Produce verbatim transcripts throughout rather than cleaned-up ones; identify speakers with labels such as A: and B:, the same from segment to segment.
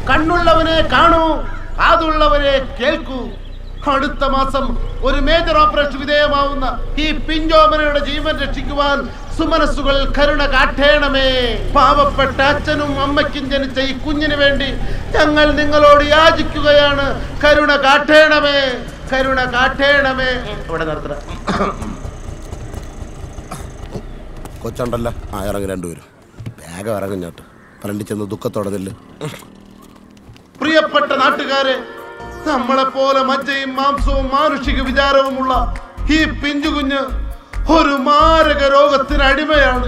A: കണ്ണുള്ളവനെ കാണൂ, കാതുള്ളവരെ കേൾക്കൂ. അടുത്ത മാസം ഒരു മേജർ ഓപ്പറേഷൻ വിധേയമാവുന്ന ഈ പിഞ്ചോമനയുടെ ജീവൻ രക്ഷിക്കുവാൻ സുമനസ്സുകൾ കരുണ കാട്ടേണമേ. പാവപ്പെട്ട അച്ഛനും അമ്മയ്ക്കും ജനിച്ച ഈ കുഞ്ഞിന് വേണ്ടി ഞങ്ങൾ നിങ്ങളോട് യാചിക്കുകയാണ്. കരുണ കാട്ടേണമേ, കരുണ കാട്ടേണമേ. ഇവിടെ നിർത്തണം.
B: കൊച്ചുണ്ടല്ലോ, ആ ഇറങ്ങി രണ്ടുപേരും വേഗം ഇറങ്ങിഞ്ഞോട്ട്. ഫ്രണ്ടിൽ ചെന്ന് ദുഃഖത്തോടെ നില്ല്.
A: പ്രിയപ്പെട്ട നാട്ടുകാരെ, നമ്മളെപ്പോലെ മജ്ജയും മാംസവും മാനുഷിക വിചാരവുമുള്ള ഈ പിഞ്ചുകുഞ്ഞ് ഒരു മാരക രോഗത്തിന് അടിമയാണ്.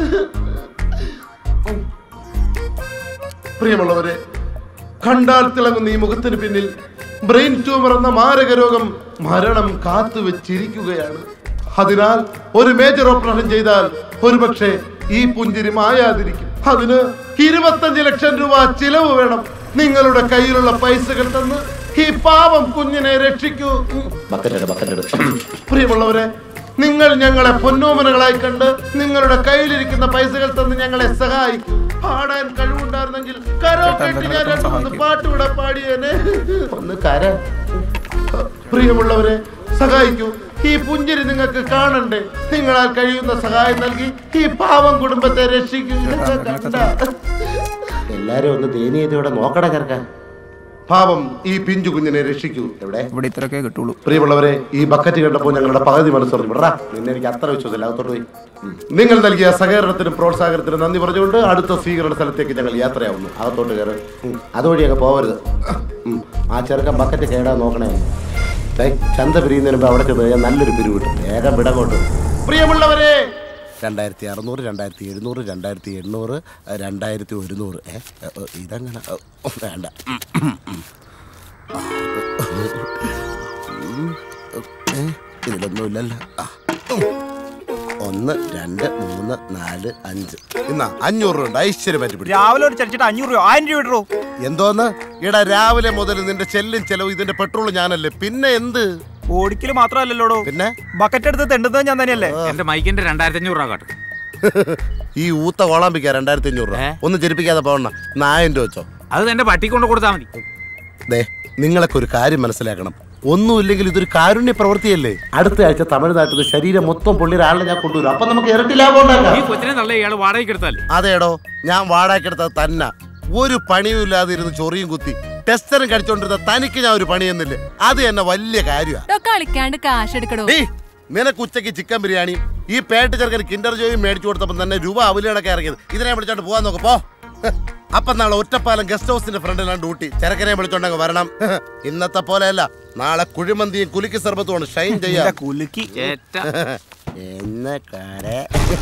A: പ്രിയമുള്ളവരെ, കണ്ടാൽ തിളങ്ങുന്ന ഈ മുഖത്തിന് പിന്നിൽ ബ്രെയിൻ ട്യൂമർ എന്ന മാരക രോഗം മരണം കാത്തുവെച്ചിരിക്കുകയാണ്. അതിനാൽ ഒരു മേജർ ഓപ്പറേഷൻ ചെയ്താൽ ഒരുപക്ഷെ ഈ പുഞ്ചിരി മായാതിരിക്കും. അതിന് ഇരുപത്തഞ്ച് ലക്ഷം രൂപ ചിലവ് വേണം. നിങ്ങളുടെ കയ്യിലുള്ള പൈസകൾ തന്ന് ഈ പാവം കുഞ്ഞിനെ രക്ഷിക്കൂ. പ്രിയമുള്ളവരെ, നിങ്ങൾ ഞങ്ങളെ പൊന്നോമനകളായി കണ്ട് നിങ്ങളുടെ കയ്യിലിരിക്കുന്ന പൈസകൾ തന്ന് ഞങ്ങളെ സഹായിക്കൂ. പാടാൻ കഴിവുണ്ടായിരുന്നെങ്കിൽ കരോക്കെട്ട് ഞാൻ രണ്ടു മൂന്ന് പാട്ടുകൂടെ പാടിയേനെ. ഒന്ന് കര. പ്രിയമുള്ളവരെ, സഹായിക്കൂ. ഈ പുഞ്ചിരി നിങ്ങൾക്ക് കാണണ്ടേ? നിങ്ങളാൽ കഴിയുന്ന സഹായം നൽകി ഈ പാവം കുടുംബത്തെ രക്ഷിക്കൂ.
B: എല്ലാരും ഒന്ന് ദയനീയതയോടെ നോക്കട കറക്കാൻ.
A: പാവം ഈ പിഞ്ചു കുഞ്ഞിനെ രക്ഷിക്കൂ.
C: എവിടെ ഇവിടെ ഇത്രയൊക്കെ കിട്ടുള്ളൂ.
A: പ്രിയമുള്ളവരെ, ഈ ബക്കറ്റ് കണ്ടപ്പോൾ ഞങ്ങളുടെ പകുതി മനസ്സറിഞ്ഞു. വിടറാ, നിന്നെ എനിക്ക് അത്ര വിശ്വാസമില്ല. അകത്തോട്ട് പോയി. നിങ്ങൾ നൽകിയ സഹകരണത്തിനും പ്രോത്സാഹനത്തിനും നന്ദി പറഞ്ഞുകൊണ്ട് അടുത്ത സ്വീകരണ സ്ഥലത്തേക്ക് ഞങ്ങൾ യാത്രയാവുന്നു. അകത്തോട്ട് കയറി. അതുവഴി അങ്ങ് പോവരുത്. ആ ചെറുക്കൻ ബക്കറ്റ് കേടാൻ നോക്കണേ. ചന്ത പിരിയുന്നതിന് മുമ്പ് അവിടെ ചെന്ന് നല്ലൊരു പിരിവ് കിട്ടും. വേഗം വിടങ്ങോട്ട്. പ്രിയമുള്ളവരെ,
B: രണ്ടായിരത്തി അറുന്നൂറ് രണ്ടായിരത്തി എഴുന്നൂറ് രണ്ടായിരത്തി എണ്ണൂറ് രണ്ടായിരത്തി ഒരുന്നൂറ് ഏ ഇതങ്ങനെ വേണ്ട. ഇതിലൊന്നുമില്ലല്ലോ. ഒന്ന് രണ്ട് മൂന്ന് നാല് അഞ്ച് ഇന്നാ അഞ്ഞൂറ് രൂപ ഉണ്ട്. ഐശ്വര്യം പറ്റി
C: രാവിലെ ഒരു ചടിച്ചിട്ട് അഞ്ഞൂറ് രൂപ ആയിരം രൂപ ഇടോ.
B: എന്തോന്ന് ഇടാ? രാവിലെ മുതൽ നിന്റെ ചെല്ലും ചെലവ് ഇതിന്റെ പെട്രോൾ ഞാനല്ലേ, പിന്നെ എന്ത്?
C: ഓടിക്കല് മാത്രമല്ലല്ലോടോ,
B: പിന്നെ
C: ബക്കറ്റ് എടുത്ത് തെണ്ടുന്നത് ഞാൻ തന്നെയല്ലേ.
D: എന്റെ മൈക്കിന്റെ രണ്ടായിരത്തി അഞ്ഞൂറ് രൂപ കാട്ടും.
B: ഈ ഊത്ത കോളാമ്പിക്കാ രണ്ടായിരത്തി അഞ്ഞൂറ് രൂപ. ഒന്നും ജനിപ്പിക്കാതെ പോകണ. നായം രൂപ വെച്ചോ.
D: അത് എന്റെ പട്ടി കൊണ്ട് കൊടുത്താൽ മതി.
B: ദേ, നിങ്ങളൊക്കെ ഒരു കാര്യം മനസ്സിലാക്കണം. ഒന്നുമില്ലെങ്കിൽ ഇതൊരു കാരുണ്യ പ്രവൃത്തിയല്ലേ. അടുത്ത ആഴ്ച തമിഴ്നാട്ടിൽ ശരീരം മൊത്തം പൊള്ളി ഒരാളെ ഞാൻ കൊണ്ടുവരും. അപ്പൊ നമുക്ക് ഇരട്ടി ലാഭം ഉണ്ടാക്കാം.
D: ഈ കൊച്ചിനെ നല്ല ഇയാൾ വാടകയ്ക്ക് എടുത്താൽ.
B: അതേടോ, ഞാൻ വാടകയ്ക്ക് എടുത്തത് തന്നെ. ഒരു പണിയും ഇല്ലാതെ ഇരുന്ന് ചൊറിയും കുത്തി ടെസ്റ്ററും കടിച്ചോണ്ടിരുന്ന തനിക്ക് ഞാൻ ഒരു പണിയെന്നില്ലേ? അത് തന്നെ വലിയ കാര്യമാണ്. നിനക്ക് ഉച്ചയ്ക്ക് ചിക്കൻ ബിരിയാണി ഈ പേട്ട് ചെറുക്കന് കിൻഡർ ജോയും മേടിച്ചു കൊടുത്തപ്പോൾ തന്നെ രൂപ അവലിടക്കെ ഇറങ്ങിയത്. ഇതിനെ വിളിച്ചോണ്ട് പോവാൻ നോക്കപ്പോ. അപ്പൊ നാളെ ഒറ്റപ്പാലം ഗസ്റ്റ് ഹൗസിന്റെ ഫ്രണ്ടിലാണ് ഡ്യൂട്ടി. ചെറുക്കനെ വിളിച്ചോണ്ടങ്ങ് വരണം. ഇന്നത്തെ പോലെയല്ല, നാളെ കുഴിമന്തിയും കുലുക്കി സർബത്തുമാണ് ഷൈൻ ചെയ്യാ.
C: കുലുക്കി
B: എന്നെ കാരെ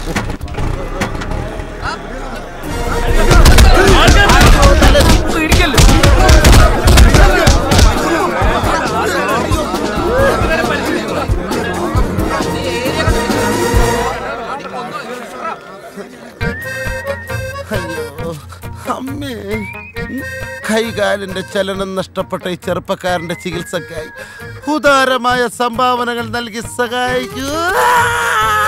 B: അമ്മേ, കൈകാലിന്റെ ചലനം നഷ്ടപ്പെട്ട ഈ ചെറുപ്പക്കാരന്റെ ചികിത്സക്കായി ഉദാരമായ സംഭാവനകൾ നൽകി സഹായിക്കൂ.